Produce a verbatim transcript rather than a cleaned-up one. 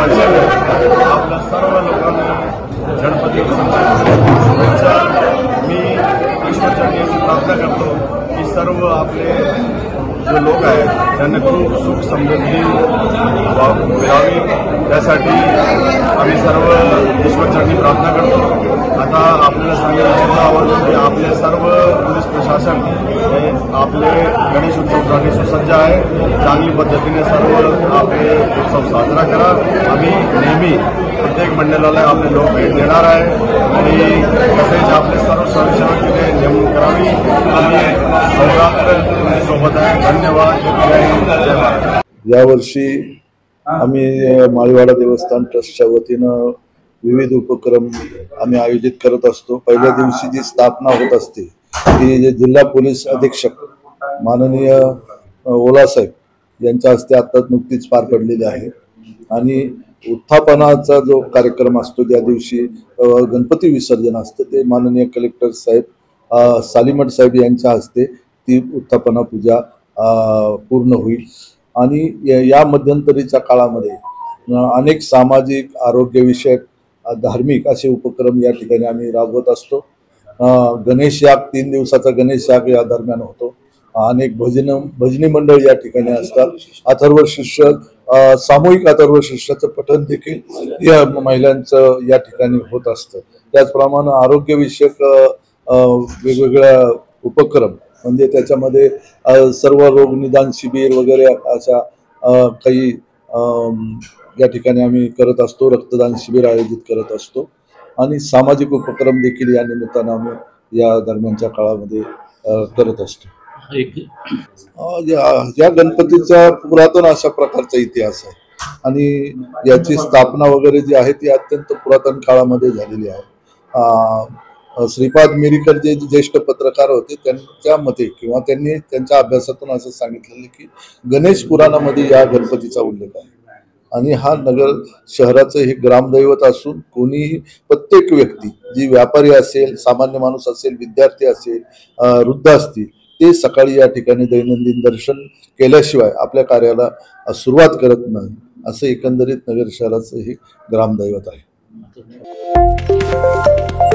आपल्या सर्व लोकांना गणपती शुभेच्छा। मी ईश्वरचरणी प्रार्थना करतो की सर्व आपले जे लोक आहेत त्यांना खूप सुख समृद्धी मिळावी, त्यासाठी आम्ही सर्व ईश्वरचरणी प्रार्थना करतो। आता आपल्याला सांगायला आवडतं की आपले सर्व पोलीस प्रशासन हे आपले गणेश उत्सवासाठी सुसज्ज आहे। चांगली पद्धतीने सर्व आपले उत्सव साजरा करा। आम्ही नेहमी प्रत्येक मंडळाला आपले लोक भेट देणार आहे आणि तसेच आपले सर्व स्वयंसेवकांनी नेमणूक करावी। आम्ही नवरात्र सोबत आहे। धन्यवाद। यावर्षी आम्ही माळीवाडा देवस्थान ट्रस्टच्या वतीनं विविध उपक्रम आम्ही आयोजित करत असतो। पहिल्या दिवशी जी स्थापना होत असते ती जे जिल्हा पोलीस अधीक्षक माननीय ओलासाहेब यांच्या हस्ते आता नुकतीच पार पडलेली आहे आणि उत्थापनाचा जो कार्यक्रम असतो त्या दिवशी गणपती विसर्जन असतं ते माननीय कलेक्टर साहेब सालीमठ साहेब यांच्या हस्ते ती उत्थापना पूजा पूर्ण होईल। आणि या मध्यंतरीच्या काळामध्ये अनेक सामाजिक आरोग्यविषयक धार्मिक असे उपक्रम या ठिकाणी आम्ही राबवत असतो। गणेश याग तीन दिवसाचा गणेश याग या दरम्यान होतो। अनेक भजन भजनी मंडळ या ठिकाणी असतात। अथर्व शिष्य सामूहिक अथर्व शिष्याचं पठण देखील या महिलांचं या ठिकाणी होत असतं। त्याचप्रमाणे आरोग्यविषयक वेगवेगळ्या उपक्रम म्हणजे त्याच्यामध्ये सर्व रोग निदान शिबिर वगैरे अशा काही या ठिकाणी आम्ही करत असतो। रक्तदान शिबिर आयोजित करत असतो आणि सामाजिक उपक्रम देखील या निमित्तानं आम्ही या दरम्यानच्या काळामध्ये करत असतो। या गणपतीचा पुरातन अशा प्रकारचा इतिहास आहे आणि याची स्थापना वगैरे जी आहे ती अत्यंत पुरातन काळामध्ये झालेली आहे। श्रीपाद मिरीकर जे ज्येष्ठ पत्रकार होते त्यांच्या मते किंवा त्यांनी त्यांच्या अभ्यासातून असं सांगितलेलं की गणेश पुराणामध्ये या गणपतीचा उल्लेख आहे आणि हा नगर शहराचं हे ग्रामदैवत असून कोणीही प्रत्येक व्यक्ती जी व्यापारी असेल, सामान्य माणूस असेल, विद्यार्थी असेल, वृद्ध असतील ते सकाळी या ठिकाणी दैनंदिन दर्शन केल्याशिवाय आपल्या कार्याला सुरुवात करत नाही। असं एकंदरीत नगर शहराचं हे ग्रामदैवत आहे।